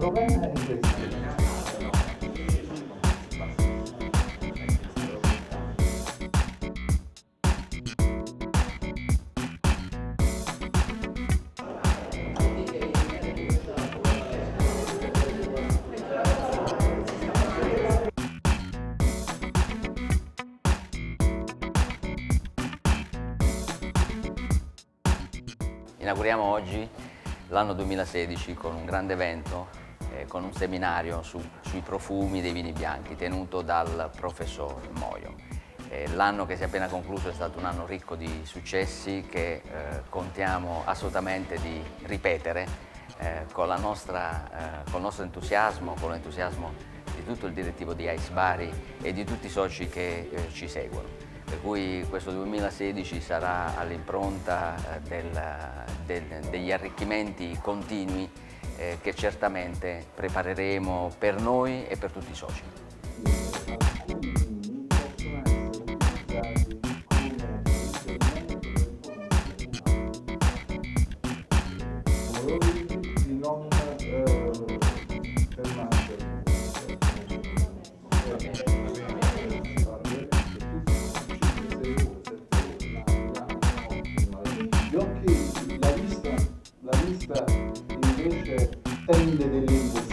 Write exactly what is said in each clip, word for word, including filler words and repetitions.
problema è questo. Inauguriamo oggi l'anno duemilasedici con un grande evento, eh, con un seminario su, sui profumi dei vini bianchi tenuto dal professor Moio. Eh, l'anno che si è appena concluso è stato un anno ricco di successi che eh, contiamo assolutamente di ripetere eh, con, la nostra, eh, con il nostro entusiasmo, con l'entusiasmo di tutto il direttivo di Ice Bari e di tutti i soci che eh, ci seguono. Per cui questo duemilasedici sarà all'impronta eh, del, del, degli arricchimenti continui eh, che certamente prepareremo per noi e per tutti i soci. Invece tende dell'impossione.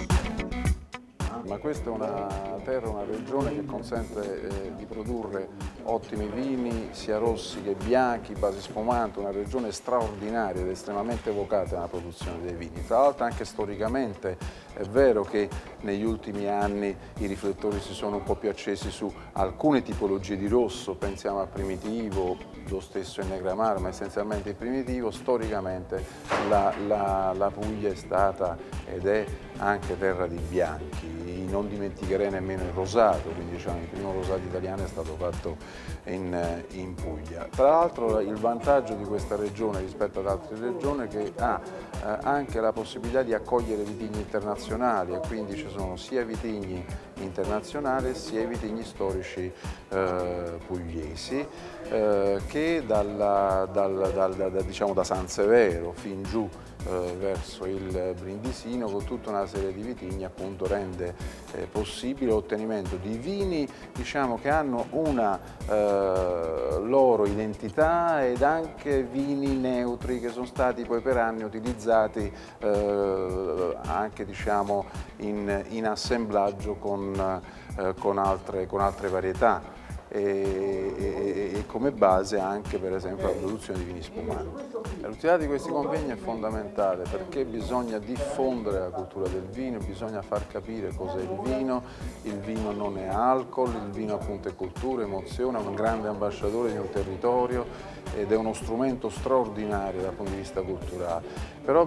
Ma questa è una terra, una regione che consente eh, di produrre ottimi vini, sia rossi che bianchi, basi spumanti, una regione straordinaria ed estremamente vocata nella produzione dei vini. Tra l'altro anche storicamente è vero che negli ultimi anni i riflettori si sono un po' più accesi su alcune tipologie di rosso, pensiamo al Primitivo, lo stesso il Negramaro, ma essenzialmente il Primitivo. Storicamente la, la, la Puglia è stata ed è anche terra di bianchi. Non dimenticherei nemmeno il rosato, quindi diciamo, il primo rosato italiano è stato fatto in, in Puglia. Tra l'altro il vantaggio di questa regione rispetto ad altre regioni è che ha eh, anche la possibilità di accogliere vitigni internazionali, e quindi ci sono sia vitigni internazionali sia i vitigni storici eh, pugliesi eh, che dalla, dal, dal, da, diciamo, da San Severo fin giù eh, verso il Brindisino, con tutta una serie di vitigni, appunto rende eh, possibile l'ottenimento di vini, diciamo, che hanno una eh, loro identità, ed anche vini neutri che sono stati poi per anni utilizzati eh, anche, diciamo, in, in assemblaggio con, eh, con, altre, con altre varietà. E, e, e come base anche per esempio la produzione di vini spumanti. L'utilità di questi convegni è fondamentale perché bisogna diffondere la cultura del vino, bisogna far capire cos'è il vino. Il vino non è alcol, il vino appunto è cultura, emozione, è un grande ambasciatore di un territorio ed è uno strumento straordinario dal punto di vista culturale. Però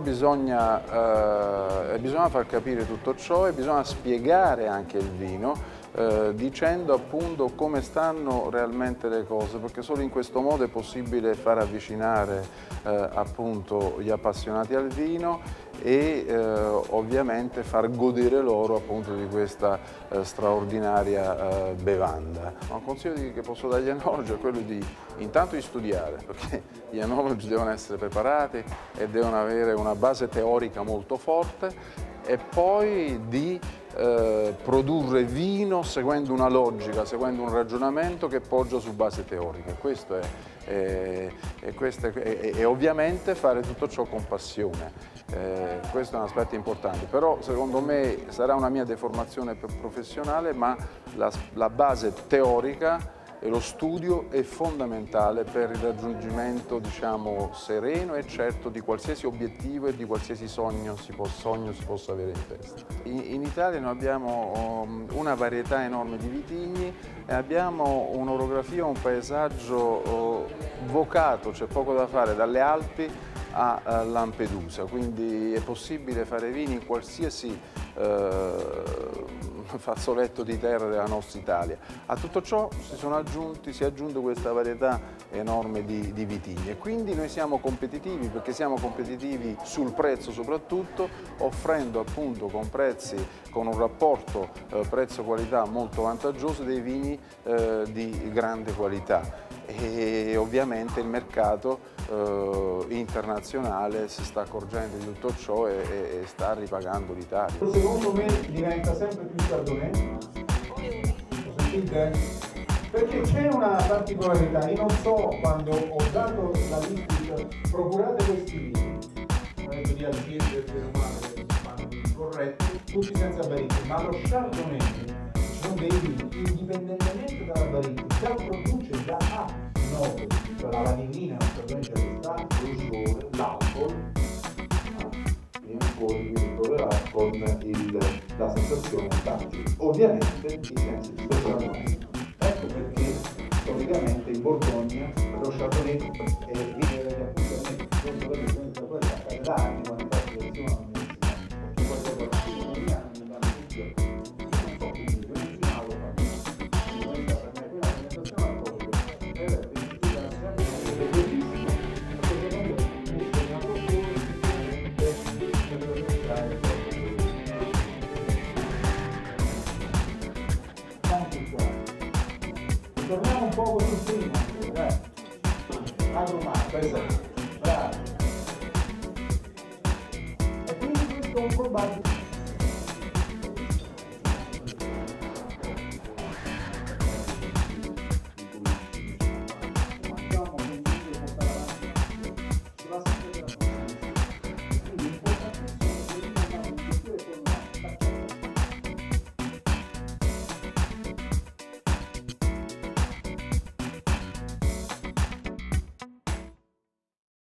bisogna, eh, bisogna far capire tutto ciò e bisogna spiegare anche il vino, Eh, dicendo appunto come stanno realmente le cose, perché solo in questo modo è possibile far avvicinare eh, appunto gli appassionati al vino e eh, ovviamente far godere loro appunto di questa eh, straordinaria eh, bevanda. Un consiglio che posso dargli all'enologo è quello di intanto di studiare, perché gli enologi devono essere preparati e devono avere una base teorica molto forte, e poi di eh, produrre vino seguendo una logica, seguendo un ragionamento che poggia su base teorica. Questo è, è, è, questo è, è, è ovviamente fare tutto ciò con passione. Eh, questo è un aspetto importante, però secondo me sarà una mia deformazione professionale, ma la, la base teorica e lo studio è fondamentale per il raggiungimento, diciamo, sereno e certo di qualsiasi obiettivo e di qualsiasi sogno si, po sogno si possa avere in testa. In, in Italia noi abbiamo um, una varietà enorme di vitigni e abbiamo un'orografia, un paesaggio uh, vocato, c'è poco da fare, dalle Alpi a uh, Lampedusa, quindi è possibile fare vini in qualsiasi uh, fazzoletto di terra della nostra Italia. A tutto ciò si, sono aggiunti, si è aggiunta questa varietà enorme di, di vitigni, e quindi noi siamo competitivi, perché siamo competitivi sul prezzo soprattutto, offrendo appunto con prezzi, con un rapporto eh, prezzo-qualità molto vantaggioso, dei vini eh, di grande qualità. E ovviamente il mercato eh, internazionale si sta accorgendo di tutto ciò e, e, e sta ripagando l'Italia. Secondo me diventa sempre più chardonnay. Lo sentite? Perché c'è una particolarità, io non so quando ho dato la lista, procurate questi vini, ho detto di aziende fermate che fanno vini corretti, tutti senza baricche, ma lo Chardonnay, ci sono dei vini, indipendentemente dalla baricca, già produce, già ha note, cioè la vanillina, il Chardonnay c'è sta, l'usciore, l'alcol, e ancora quindi con il, la sensazione tattile, ovviamente i sensi di Chardonnay. Ecco perché storicamente in Borgogna lo Chardonnay è viene dagli appuntamenti, questo per esempio poi accade da anni quando faccio lezione all'università, perché poi dopo la fine ogni anno mi danno tutti io non so quindi io non finale ho fatto per me quella alimentazione alcolica è la finanziaria è bellissima perché secondo me è una cultura differente per organizzare il torniamo un po' sul prima, dai. Agrumar, bravo. E quindi questo è un probabile